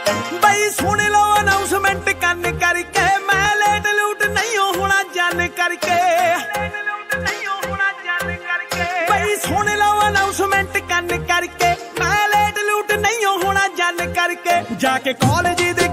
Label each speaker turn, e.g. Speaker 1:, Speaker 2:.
Speaker 1: बई सुन लो अनाउंसमेंट कन करके, मैं लेट लूट नहीं होना जन करके। बई सुन लो अनाउंसमेंट कन करके, मैं लेट लूट नहीं होना जन करके। जाके कॉलेज